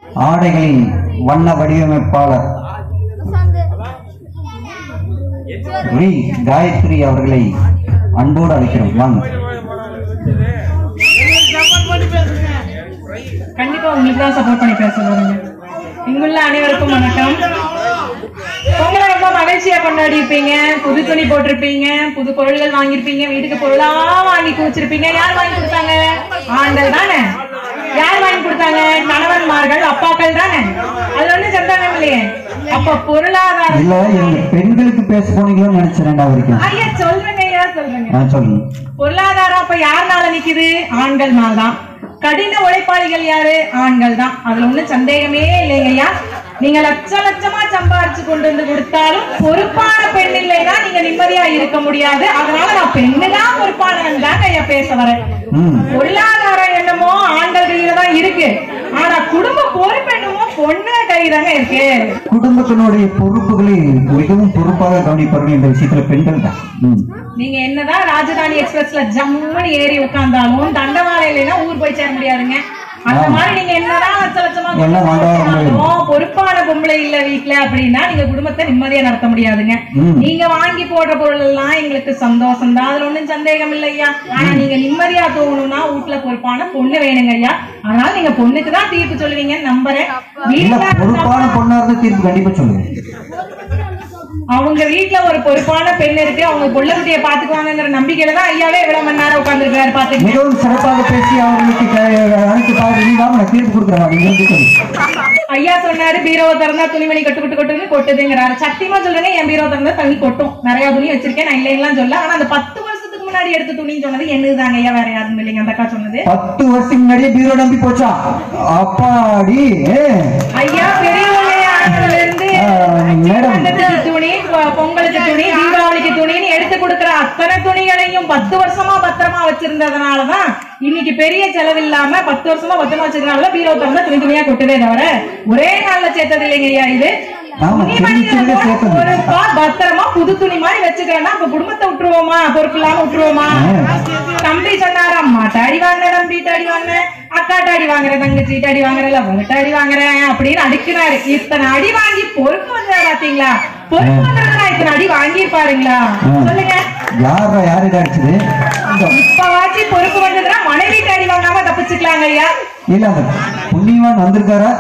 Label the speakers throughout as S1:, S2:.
S1: ஆடைகளின் வண்ண வடிவமைப்பாளர் ரி காயத்ரி அவர்களை அன்போடு அழைக்கிறோம். வாங்க.
S2: கண்டிப்பா உங்களுக்கு தான் சப்போர்ட் பண்ணி பேச போறீங்க. இங்குள்ள அனைவருக்கும் வணக்கம். பொங்கலை ரொம்ப மகிழ்ச்சியா கொண்டாடி இருப்பீங்க. புது துணி போட்டிருப்பீங்க, புது பொருள்கள் வாங்கியிருப்பீங்க, வீட்டுக்கு பொருளா வாங்கி குடிச்சிருப்பீங்க. யார் வாங்கி கொடுத்தாங்க? ஆண்கள் தானே. யார் வாங்கி கொடுத்தாங்க? கணவன்மார்கள், அப்பாக்கள் தானே. அது ஒண்ணு சந்தானம் இல்லையே. அப்ப பொருளாதாரம்
S1: இல்ல, பெண்களுக்கு பேச போனீங்கன்னு நினைச்சேன்.
S2: ஐயா சொல்றேங்க, ஐயா சொல்றேங்க.
S1: சொல்லுங்க.
S2: பொருளாதாரம் அப்ப யாருனால நிக்குது? ஆண்கள் தான். கடின உழைப்பாளிகள் யாரு? ஆண்கள் தான். அதுல ஒண்ணும் சந்தேகமே இல்லைங்க ஐயா. நீங்க லட்ச லட்சமா சம்பாரிச்சு கொண்டு வந்து கொடுத்தாலும் பொறுப்பான பெண் இல்லைன்னா நீங்க நிம்மதியா இருக்க முடியாது. அதனால நான் பெண்ணுதான் பொறுப்பானவன் தாங்க ஐயா பேச வரேன். பொருளாதாரம் என்னமோ ஆண்கள் கையில தான் இருக்கு, ஆனா குடும்ப பொறுப்பு என்னமோ பொண்ணு கைதாங்க இருக்கு.
S1: குடும்பத்தினுடைய பொறுப்புகளை மிகவும் பொறுப்பாக கவனிப்பார்கள் இந்த விஷயத்துல பெண்கள் தான்.
S2: நீங்க என்னதான் ராஜதானி எக்ஸ்பிரஸ்ல ஜம்முன்னு ஏறி உட்கார்ந்தாலும் தண்டவாளையில ஊர் போய் சேர முடியாதுங்க. அந்த மாதிரி நீங்க என்னதான் லட்ச லட்சமா பொறுப்பான பொம்பளை இல்ல வீட்டுல அப்படின்னா நீங்க குடும்பத்தை நிம்மதியா நடத்த முடியாதுங்க. நீங்க வாங்கி போடுற பொருள் எல்லாம் எங்களுக்கு சந்தோஷம் தான், அதுல ஒண்ணும் சந்தேகம் இல்லையா. ஆனா நீங்க நிம்மதியா தோணும்னா வீட்டுல பொறுப்பான பொண்ணு வேணுங்க ஐயா. அதனால நீங்க பொண்ணுக்கு தான் தீர்ப்பு சொல்லுவீங்கன்னு நம்புறேன்.
S1: பொறுப்பான பொண்ணா இருந்தா தீர்ப்பு கண்டிப்பா சொல்லுங்க.
S2: அவங்க வீட்டுல ஒரு பொறுப்பான பெண் இருக்கு, அவங்க புள்ள குட்டியை பாத்துக்குவாங்கிற நம்பிக்கையில தான் ஐயாவே இவ்வளவு மணி நேரம் உட்கார்ந்துருக்காரு. பாத்து
S1: மிகவும் சிறப்பாக பேசி அவங்களுக்கு தீர்ப்பு கொடுக்குறாங்க.
S2: ஐயா சொன்னாரு பீரோவை திறந்தா துணிமணி கொட்டுன்னு கொட்டுதுங்கிறாரு. சத்தியமா சொல்றேங்க, என் பீரோ திறந்தா தண்ணி கொட்டும். நிறைய துணி வச்சிருக்கேன், நான் இல்லைன்னு சொல்ல. ஆனா அந்த 10 வருஷத்துக்கு முன்னாடி எடுத்த துணின்னு சொன்னது என்னதுதாங்க ஐயா, வேற யாரும் இல்லைங்க. அந்த அக்கா சொன்னது
S1: 10 வருஷத்துக்கு முன்னாடியே பீரோ நம்பி போச்சா? அப்பாடி
S2: ஐயா துணி, பொங்கலுக்கு துணி, தீபாவளிக்கு துணின்னு எடுத்து கொடுக்கிற அத்தனை துணிகளையும் 10 வருஷமா பத்திரமா வச்சிருந்ததுனாலதான் இன்னைக்கு பெரிய செலவில்லாம 10 வருஷமா பத்திரமா வச்சிருக்கனால பீரோ திறந்தா துணி துணியா கொட்டுதே தவிர ஒரே நாள்ல சேர்த்தது இல்லைங்க ஐயா. இது பத்திரமா புது துணி மாதிரி வச்சுக்கிறேன்னா அப்ப குடும்பத்தை விட்டுருவோமா? பொறுப்பு இல்லாம விட்டுருவோமா? தம்பி சொன்னாரு, அம்மாட்ட அடி வாங்குற, தம்பிட்ட அடி வாங்குறேன், அக்காட்ட அடி வாங்குறேன், தங்கச்சிட்ட அடி வாங்குறேன், அவங்ககிட்ட அடி வாங்குறேன் அப்படின்னு அடுக்கினாரு. இத்தனை அடி வாங்கி பொறுப்பு வந்தா பாத்தீங்களா? பொறுப்பு வந்தா இத்தனை அடி வாங்கிருப்பாருங்களா? சொல்லுங்க. இப்பவாச்சு பொறுப்பு வந்ததுன்னா மனைவிட்டு அடி வாங்காம தப்பிச்சுக்கலாங்க ஐயா.
S1: இல்ல அந்த புண்ணியவான் வந்திருக்காரா?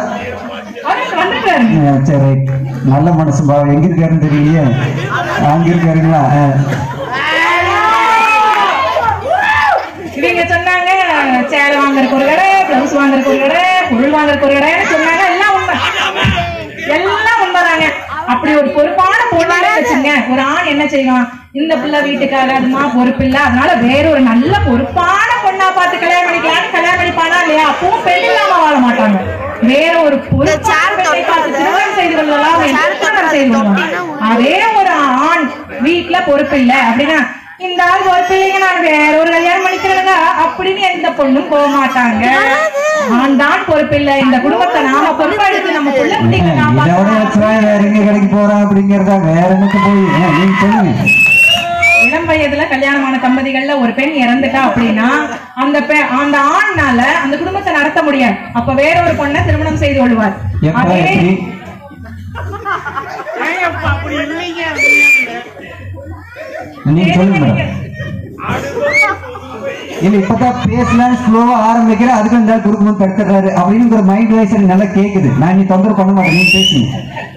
S1: சரி, நல்ல மனசு பா. எங்க இருக்காருன்னு தெரியலையே. அங்க இருக்காருங்களா?
S2: இவங்க சொன்னாங்க சேலை வாங்குறதுக்கு ஒரு கடை, பிளவுஸ் வாங்குறதுக்கு ஒரு கடை, பொருள் வாங்குறதுக்கு ஒரு கடை சொன்னாங்க. எல்லாம் உண்மை, எல்லாம் உண்மைதாங்க. அப்படி ஒரு பொறுப்பான பொண்ணாலே வச்சுங்க. ஒரு ஆண் என்ன செய்வான்? இந்த பிள்ளை வீட்டுக்காக அதுமா பொறுப்பு இல்ல, அதனால வேற ஒரு நல்ல பொறுப்பான பொண்ணா பார்த்து கல்யாணம் பண்ணிக்கலாம்னு கல்யாணம் பண்ணிப்பானா இல்லையா? அப்பவும் பெண் இல்லாம வாழ மாட்டாங்க. வேற ஒரு திருமணம் செய்து கொள்ளலாம், செய்து கொள்ளலாம். அதே ஒரு ஆண் வீட்டுல பொறுப்பு இல்ல அப்படின்னா இந்த ஆள் பொறுப்பு இல்லைங்க, நான் வேற ஒரு கல்யாணம் பண்ணிக்கிறேங்க அப்படின்னு எந்த பொண்ணும் போக மாட்டாங்க. ஆண் தான் பொறுப்பு இல்ல, இந்த குடும்பத்தை நாம பொறுப்பா எடுத்து நம்ம பிள்ளை
S1: கடைக்கு போறோம் அப்படிங்கறதா வேற எனக்கு போய்
S2: இளம் வயதுல கல்யாணமான தம்பதிகள்ல ஒரு பெண் இறந்துட்டா அப்படின்னா அந்த ஆண்னால அந்த குடும்பத்தை நடத்த முடியாது. அப்ப வேற ஒரு பொண்ணை திருமணம் செய்து கொள்வார்.
S1: நீங்க சொல்லுங்க. இல்ல இப்பதான் பேசலாம் ஸ்லோவா ஆரம்பிக்கிறேன், அதுக்கு இந்த குடும்பம் தடுத்துறாரு அப்படின்னு மைண்ட் வைஸ் நல்லா கேக்குது. நான் நீ தொந்தரவு பண்ண மாட்டேன், நீங்க பேசுங்க.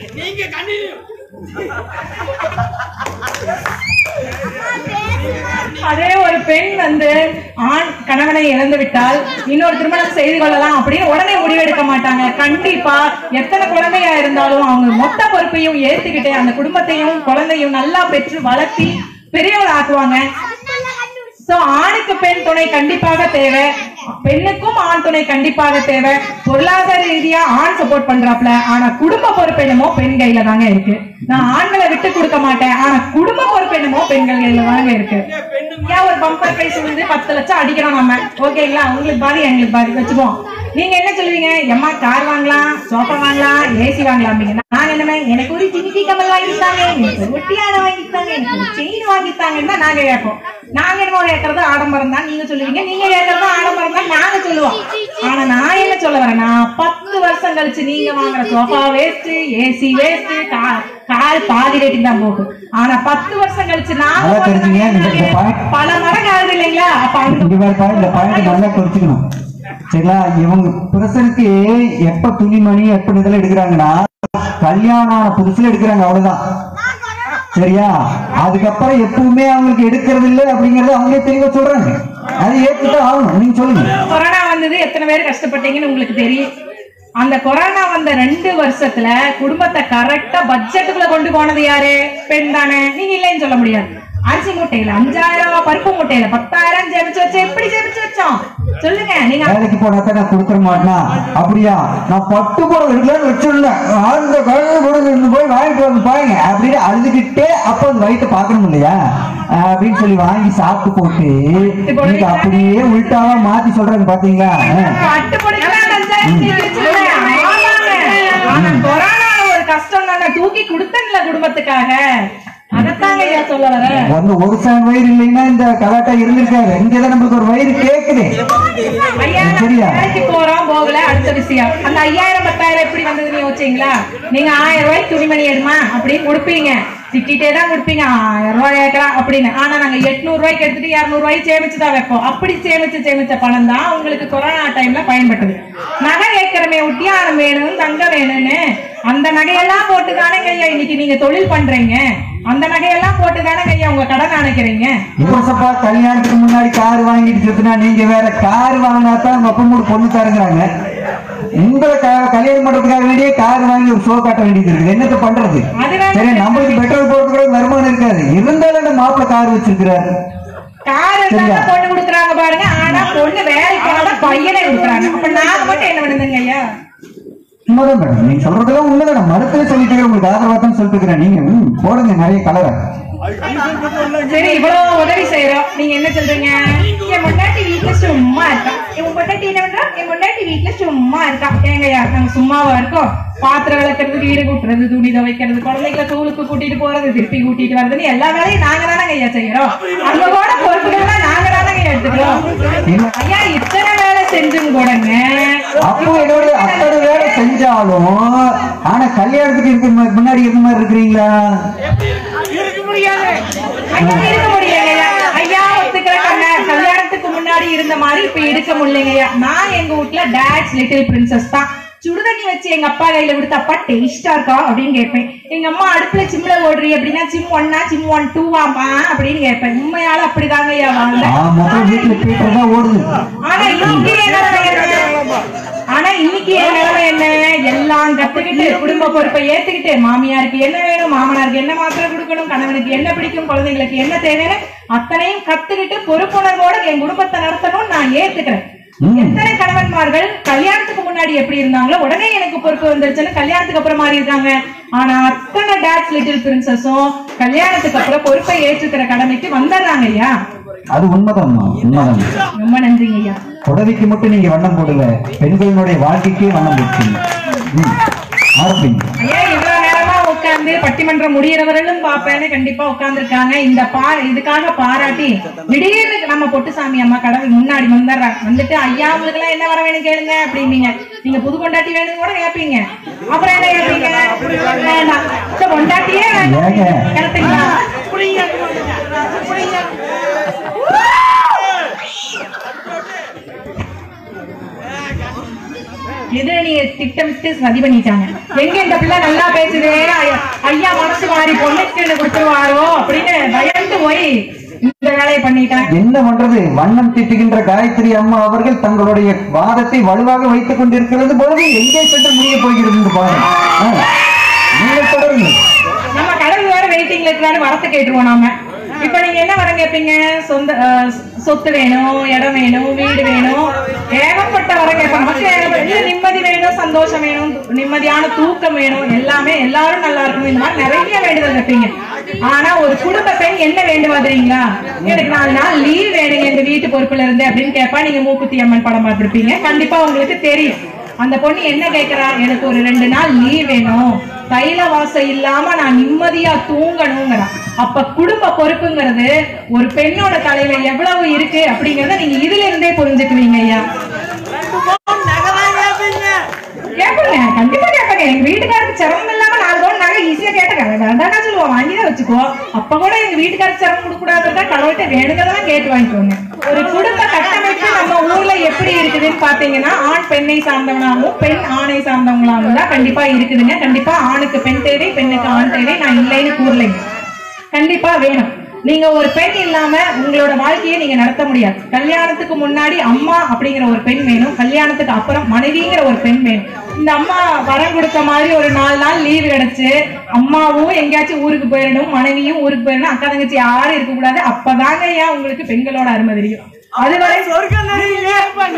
S2: அதே ஒரு பெண் ஆண் கணவனை இழந்து விட்டால் இன்னொரு திருமணம் செய்து கொள்ளலாம் அப்படின்னு உடனே முடிவெடுக்க மாட்டாங்க. கண்டிப்பா எத்தனை குழந்தையா இருந்தாலும் அவங்க மொத்த பொறுப்பையும் ஏத்துக்கிட்டு அந்த குடும்பத்தையும் குழந்தையும் நல்லா பெற்று வளர்த்தி பெரியவர் ஆக்குவாங்க. சோ ஆணுக்கு பெண் துணை கண்டிப்பாக தேவை, பெண்ணுக்கும் ஆண் துணை கண்டிப்பாக தேவை. பொருளாதார ரீதியா ஆண் சப்போர்ட் பண்றாப்ல, ஆனா குடும்ப பொறுப்பு என்னமோ பெண் கையில தாங்க இருக்கு. நான் ஆண்களை விட்டு கொடுக்க மாட்டேன், ஆனா குடும்ப பொறுப்பு என்னமோ பெண்கள் கையில தாங்க இருக்கு. ஏன் ஒரு பம்பர் பிரைஸ் வந்து 10 லட்சம் அடிக்கிறோம் நம்ம, ஓகேங்களா? உங்களுக்கு பாதி எங்களுக்கு பாதி வச்சுப்போம். நீங்க என்ன சொல்லுவீங்க? எம்மா கார் வாங்கலாம், சோஃபா வாங்கலாம், ஏசி வாங்கலாம். நான் என்னமே எனக்கு ஒரு ஜிமிக்கி கமல் வாங்கிட்டாங்க, எனக்கு ஒரு ஒட்டியான வாங்கிட்டாங்க, எனக்கு ஒரு செயின் வாங்கிட்டாங்கன்னு தான் நாங்க கேட்போம். நாங்க என்னமோ கேட்கறது ஆடம்பரம் தான் நீங்க சொல்லுவீங்க, நீங்க கேட்கறது ஆடம்பரம் தான் நாங்க சொல்லுவோம். ஆனா நான் என்ன சொல்ல வரேன்னா 10 வருஷம் கழிச்சு நீங்க வாங்குற sofa waste, AC waste, car பாதி ரேட்டுக்கு தான் போகும். ஆனா 10 வருஷம் கழிச்சு பல மடங்கு ஆகுது இல்லைங்களா? அப்ப
S1: இந்த பாயிண்ட் நல்லா குறிச்சுக்கணும் சரிங்களா? இவங்க புருஷனுக்கு எப்ப துணிமணி எப்ப இதெல்லாம் எடுக்கிறாங்கன்னா கல்யாணம் ஆன புதுசுல எடுக்கிறாங்க, அவ்வளவுதான் சரியா? அதுக்கப்புறம் எப்பவுமே அவங்களுக்கு எடுக்கிறது இல்லை அப்படிங்கறது அவங்களே தெளிவா சொல்றாங்க. அது ஏற்றுதான் ஆகணும். நீங்க சொல்லுங்க.
S2: கொரோனா வந்தது, எத்தனை பேர் கஷ்டப்பட்டீங்கன்னு உங்களுக்கு தெரியும். அந்த கொரோனா வந்த 2 வருஷத்துல குடும்பத்தை கரெக்டா பட்ஜெட்டுக்குள்ள கொண்டு போனது யாரு? பெண் தானே. நீங்க இல்லைன்னு சொல்ல முடியாது. அரிசி மூட்டையில 5000, பருப்பு மூட்டையில 10,000 சேமிச்சு வச்சு எப்படி சேமிச்சு வச்சோம் சொல்லுங்க. நீங்க
S1: வேலைக்கு போனாதான் நான் கொடுத்துட மாட்டேனா? அப்படியா? நான் பட்டு போட எடுக்கலான்னு வச்சிருந்தேன், அந்த கழுது போய் வாங்கிட்டு வந்து பாருங்க அப்படின்னு அழுதுகிட்டே அப்ப அந்த வயிற்று பாக்கணும் இல்லையா அப்படின்னு சொல்லி வாங்கி சாப்பிட்டு போட்டு நீங்க அப்படியே உள்டாவா மாத்தி சொல்றாங்க பாத்தீங்களா?
S2: ஒரு கஷ்டம் தானே தூக்கி கொடுத்தல குடும்பத்துக்காக. அதத்தாங்க ஐயா சொல்ல வரேன்.
S1: ஒரு சான் வயிறு இல்லைன்னா இந்த கலாட்டா இருந்திருக்காரு. இங்கதான் நம்மளுக்கு ஒரு வயிறு கேக்குது.
S2: வேலைக்கு போறோம் போகல அடுத்த விஷயம். அந்த 5000 10,000 எப்படி வந்ததுன்னு யோசிச்சீங்களா? நீங்க 1000 ரூபாய்க்கு துணிமணி எடுமா அப்படின்னு கொடுப்பீங்க, திட்டிட்டே தான் கொடுப்பீங்க 1000 ரூபாய் கேட்கலாம் அப்படின்னு. ஆனா நாங்க 800 ரூபாய்க்கு எடுத்துட்டு 200 ரூபாய்க்கு சேமிச்சுதான் வைப்போம். அப்படி சேமிச்ச பணம் தான் உங்களுக்கு கொரோனா டைம்ல பயன்பட்டது. நகை கேட்கிறமே, ஒட்டியானம் வேணும், தங்கம் வேணும்னு அந்த நகையெல்லாம் போட்டுதானே ஐயா இன்னைக்கு நீங்க தொழில் பண்றீங்க. அந்த நகையெல்லாம் போட்டுதானே ஐயா உங்க கடன் அணைக்கிறீங்க.
S1: கல்யாணத்துக்கு முன்னாடி கார் வாங்கிட்டு சுத்தினா நீங்க வேற கார் வாங்கினாதான் உங்க அப்பா மூணு பொண்ணு தருங்கிறாங்க. உங்களை கல்யாணம் பண்றதுக்காக வேண்டிய கார் வாங்கி ஒரு ஷோ காட்ட வேண்டியது இருக்குது. என்னத்த பண்றது? சரி, நம்மளுக்கு பெட்ரோல் போட்டு கூட வருமானம் இருக்காது, இருந்தாலும் அந்த மாப்பிள்ள கார் வச்சிருக்கிறாரு.
S2: கார் பொண்ணு கொடுக்குறாங்க பாருங்க. ஆனா பொண்ணு வேலைக்கு பையனை கொடுக்குறாங்க. அப்ப நாங்க மட்டும் என்ன பண்ணுங்க ஐயா?
S1: உண்மைதான் மேடம், நீங்க சொல்றதெல்லாம் உண்மைதான். மறுத்தே சொல்லிட்டு உங்களுக்கு ஆதரவா தான் சொல்லிட்டு இருக்கிறேன். நீங்க போடுங்க நிறைய கலரை.
S2: சரி, இவ்வளவு உதவி செய்யறோம், நீங்க என்ன சொல்றீங்க? என் முன்னாடி வீட்டுல சும்மா இருக்கா, என் முன்னாடி என்ன பண்றா? என் முன்னாடி வீட்டுல சும்மா இருக்கா. ஏங்கய்யா நாங்க சும்மாவா இருக்கோம்? பாத்திரம் விளக்குறது, வீடு கூட்டுறது, துணி துவைக்கிறது, குழந்தைகளை ஸ்கூலுக்கு கூட்டிட்டு போறது, திருப்பி கூட்டிட்டு வர்றதுன்னு எல்லா வேலையும் நாங்க தானே ஐயா செய்யறோம். அந்த கூட பொறுப்புகள்லாம் நாங்க தானே ஐயா எடுத்துக்கிறோம். ஐயா இத்தனை வேலை செஞ்சும் கூடங்க
S1: அப்போ அத்தனை வேலை செஞ்சாலும் ஆனா கல்யாணத்துக்கு இருக்க முன்னாடி இருந்த மாதிரி இருக்கிறீங்களா?
S2: இருக்க முடியாது ஐயா. ஒத்துக்கிறேன், கல்யாணத்துக்கு முன்னாடி இருந்த மாதிரி இப்ப இருக்க முடியலைங்கய்யா. நான் எங்க வீட்டுல டாட்ஸ் லிட்டில் பிரின்சஸ் தான். சுடுதண்ணி வச்சு எங்க அப்பா கையில விடுத்து, அப்பா டேஸ்டா இருக்கா அப்படின்னு கேட்பேன். எங்க அம்மா அடுப்புல சிம்ல ஓடுறீ அப்படின்னா சிம் 1 சிம் 1 2 அப்படின்னு கேட்பேன். உண்மையால அப்படிதாங்க ஐயா வாங்க. ஆனா இன்னைக்கு என் நிலைமை என்ன? எல்லாம் கத்துக்கிட்டு குடும்ப பொறுப்பை ஏத்துக்கிட்டு மாமியாருக்கு என்ன வேணும், மாமனாருக்கு என்ன மாத்திரை கொடுக்கணும், கணவனுக்கு என்ன பிடிக்கும், குழந்தைங்களுக்கு என்ன தேவைன்னு அத்தனையும் கத்துக்கிட்டு பொறுப்புணர்வோட என் குடும்பத்தை நடத்தணும் நான் ஏத்துக்கிறேன். எத்தனை கணவன்மார்கள் கல்யாணத்துக்கு முன்னாடி எப்படி இருந்தாங்களோ உடனே எனக்கு பொறுப்பு வந்துருச்சுன்னு கல்யாணத்துக்கு அப்புறம் மாறி இருக்காங்க. ஆனா அத்தனை டாட்ஸ் லிட்டில் பிரின்சஸும் கல்யாணத்துக்கு அப்புறம் பொறுப்பை ஏற்றுக்கிற கடமைக்கு வந்துடுறாங்க ஐயா.
S1: அது உண்மைதான்.
S2: ரொம்ப நன்றிங்க ஐயா.
S1: புடவைக்கு மட்டும் நீங்க வண்ணம் போடல, பெண்களுடைய வாழ்க்கைக்கே வண்ணம் போட்டீங்க.
S2: ஐயா இவ்வளவு நேரமா உட்கார்ந்து பட்டிமன்றம் முடியறவர்களும் பாப்பேன்னு கண்டிப்பா உட்கார்ந்துருக்காங்க. இந்த இதுக்காக பாராட்டி திடீர்னு நம்ம பொட்டுசாமி அம்மா கடவுள் முன்னாடி வந்துடுறாங்க. வந்துட்டு ஐயா உங்களுக்கு எல்லாம் என்ன வர வேணும் கேளுங்க அப்படிம்பீங்க. நீங்க புது கொண்டாட்டி வேணும் கூட கேட்பீங்க. அப்புறம் என்ன கேட்பீங்க? கொண்டாட்டியே கரெக்டுங்களா? எதிரணியை திட்டமிட்டு சதி பண்ணிட்டாங்க. எங்க இந்த பிள்ளை நல்லா பேசுதே, ஐயா மனசு மாறி பொண்ணுக்கு கொடுத்துருவாரோ அப்படின்னு பயந்து போய் இந்த வேலையை பண்ணிட்டாங்க.
S1: என்ன பண்றது? வண்ணம் திட்டுகின்ற காயத்ரி அம்மா அவர்கள் தங்களுடைய வாதத்தை வலுவாக வைத்துக் கொண்டிருக்கிறது பொழுது எங்கே சென்று முடிய போகிறது பாருங்க.
S2: நம்ம கடவுள் வேற வெயிட்டிங்ல இருக்கிறாரு, வரத்தை கேட்டுருவோம் நாம. இப்ப நீங்க என்ன வரம் கேட்பீங்க? சொத்து வேணும், இடம் வேணும், வீடு வேணும், ஏகப்பட்ட வரம் கேட்பாங்க. நிம்மதி வேணும், சந்தோஷம் வேணும், நிம்மதியான தூக்கம் வேணும், எல்லாமே எல்லாரும் நல்லா இருக்கணும், இந்த மாதிரி நிறைய வேண்டுதல் கேட்பீங்க. ஆனா ஒரு குடும்ப பெண் என்ன வேண்டுவா தெரியுங்களா? எனக்கு 4 நாள் லீவ் வேணுங்க எங்க வீட்டு பொறுப்புல இருந்து அப்படின்னு கேட்பா. நீங்க மூக்குத்தி அம்மன் படம் பார்த்திருப்பீங்க, கண்டிப்பா உங்களுக்கு தெரியும். அந்த பொண்ணு என்ன கேட்கிறா? எனக்கு ஒரு 2 நாள் லீவ் வேணும், தைல வாசம் இல்லாம நான் நிம்மதியா தூங்கணுங்கிறா. அப்ப குடும்ப பொறுப்புங்கிறது ஒரு பெண்ணோட தலையில எவ்வளவு இருக்கு அப்படிங்கறத நீங்க இதுல இருந்தே புரிஞ்சுக்குவீங்க ஐயா. கேட்ப சிரமம் இல்லாம 4 பவுன் நகை ஈஸியா கேட்டாங்க வேண்டாம்னா சொல்லுவோம், வாங்கிதான் வச்சுக்கோ. அப்ப கூட எங்க வீட்டுக்காரர் சிரமம் கொடுக்க கூடாதுதான் கடவுள்கிட்ட வேணுங்கிறதெல்லாம் கேட்டு வாங்கிக்கோங்க. ஒரு குடும்ப கட்டமைப்பு நம்ம ஊர்ல எப்படி இருக்குதுன்னு பாத்தீங்கன்னா, ஆண் பெண்ணை சார்ந்தவனாகவும் பெண் ஆணை சார்ந்தவங்களாகவும் தான் கண்டிப்பா இருக்குதுங்க. கண்டிப்பா ஆணுக்கு பெண் தேவை, பெண்ணுக்கு ஆண் தேவை. நான் இல்லைன்னு கூறலைங்க, கண்டிப்பா வேணும். நீங்க ஒரு பெண் இல்லாம உங்களோட வாழ்க்கையை நீங்க நடத்த முடியாது. கல்யாணத்துக்கு முன்னாடி அம்மா அப்படிங்கிற ஒரு பெண் வேணும், கல்யாணத்துக்கு அப்புறம் மனைவிங்கிற ஒரு பெண் வேணும். இந்த அம்மா வரம் கொடுத்த மாதிரி ஒரு 4 நாள் லீவு கிடைச்சு அம்மாவும் எங்கேயாச்சும் ஊருக்கு போயிடணும், மனைவியும் ஊருக்கு போயிடணும், அக்கா தங்கச்சி யாரும் இருக்க கூடாது. அப்பதாங்க ஏன் உங்களுக்கு பெண்களோட அருமை தெரியும். அதுவரை சொர்க்கம் தெரியுங்க,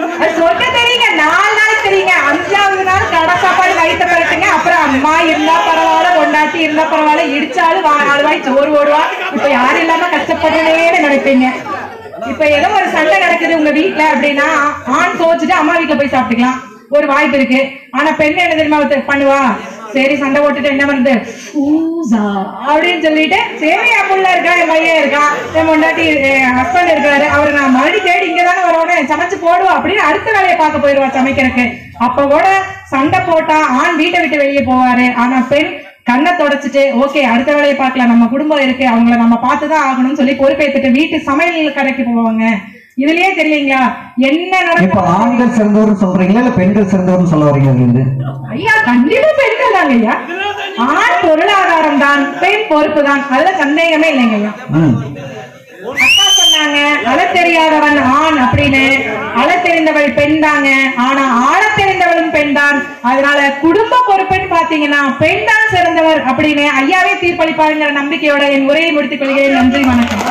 S2: 4 நாளைக்கு தெரியுங்க. 5வது நாள் கடை சாப்பாடு வயிற்ற பரட்டுங்க. அப்புறம் அம்மா இருந்தா பரவாயில்ல, கொண்டாட்டி இருந்தா பரவாயில்ல, இடிச்சாலும் 4 வாய் சோறு ஓடுவா. இப்ப யாரும் இல்லாம கஷ்டப்படுறேன்னு நினைப்பீங்க. இப்ப ஏதோ ஒரு சண்டை நடக்குது உங்க வீட்டுல அப்படின்னா, ஆண் தோச்சுட்டு அம்மா வீட்டுல போய் சாப்பிட்டுக்கலாம், ஒரு வாய்ப்பு இருக்கு. ஆனா பெண் என்ன தெரியுமா பண்ணுவா, சரி சண்டை போட்டுட்டு என்ன பண்றது அப்படின்னு சொல்லிட்டு, சரி என் புள்ள இருக்கா, என் பையன் இருக்கான், என் பொண்டாட்டி ஹஸ்பண்ட் இருக்காரு, அவரு நான் மறுபடியும் தேடி இங்கதானே வரணும், சமைச்சு போடுவா அப்படின்னு அடுத்த வேலையை பார்க்க போயிடுவா சமைக்கிறதுக்கு. அப்ப கூட சண்டை போட்டா ஆண் வீட்டை விட்டு வெளியே போவாரு. ஆனா பெண் கண்ணை தொடச்சிட்டு ஓகே அடுத்த வேலையை பார்க்கலாம், நம்ம குடும்பம் இருக்கு, அவங்கள நம்ம பார்த்துதான் ஆகணும்னு சொல்லி பொறுப்பேற்றுட்டு வீட்டு சமையல் கடைக்கு போவாங்க. இதுலயே தெரியலீங்களா என்ன நடக்கும்.
S1: இப்ப ஆண்கள் சிறந்தவர்னு சொல்றீங்களா இல்ல பெண்கள் சிறந்தவர்னு சொல்ல வரீங்க?
S2: ஐயா கண்டிப்பா பெண்கள் தாங்க ஐயா. ஆண் பொருளாதாரம் தான், பெண் பொறுப்பு தான், அதுல சந்தேகமே இல்லைங்க ஐயா. அக்கா சொன்னாங்க அழ தெரியாதவன் ஆண் அப்படின்னு, அழ தெரிந்தவள் பெண் தாங்க. ஆனா ஆழ தெரிந்தவளும் பெண் தான். அதனால குடும்ப பொறுப்புன்னு பாத்தீங்கன்னா பெண் தான் சிறந்தவர் அப்படின்னு ஐயாவே தீர்ப்பளிப்பாருங்கிற நம்பிக்கையோட என் உரையை முடித்துக் கொள்கிறேன். நன்றி, வணக்கம்.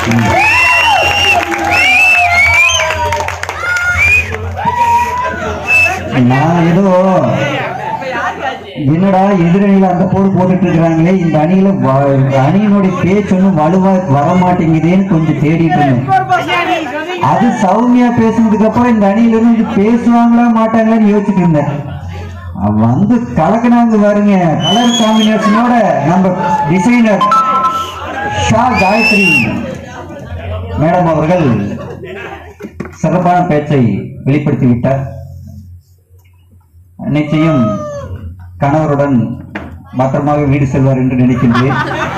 S1: நான் ஏதோ என்னடா எதிரணியில அந்த போர் போட்டுட்டு இருக்கிறாங்களே, இந்த அணியில அணியினுடைய பேச்சு ஒன்னும் வலுவா வரமாட்டேங்குதேன்னு கொஞ்சம் தேடிட்டு இருந்தேன். அது சௌமியா பேசுனதுக்கு அப்புறம் இந்த அணியில இருந்து பேசுவாங்களா மாட்டாங்களான்னு யோசிச்சுட்டு இருந்தேன். வந்து கலக்குனாங்க பாருங்க, கலர் காம்பினேஷனோட நம்ம டிசைனர் ஷா காயத்ரி மேடம் அவர்கள் சிறப்பான பேச்சை வெளிப்படுத்தி விட்டார். நிச்சயம் கணவருடன் பத்திரமாக வீடு செல்வார் என்று நினைக்கின்றேன்.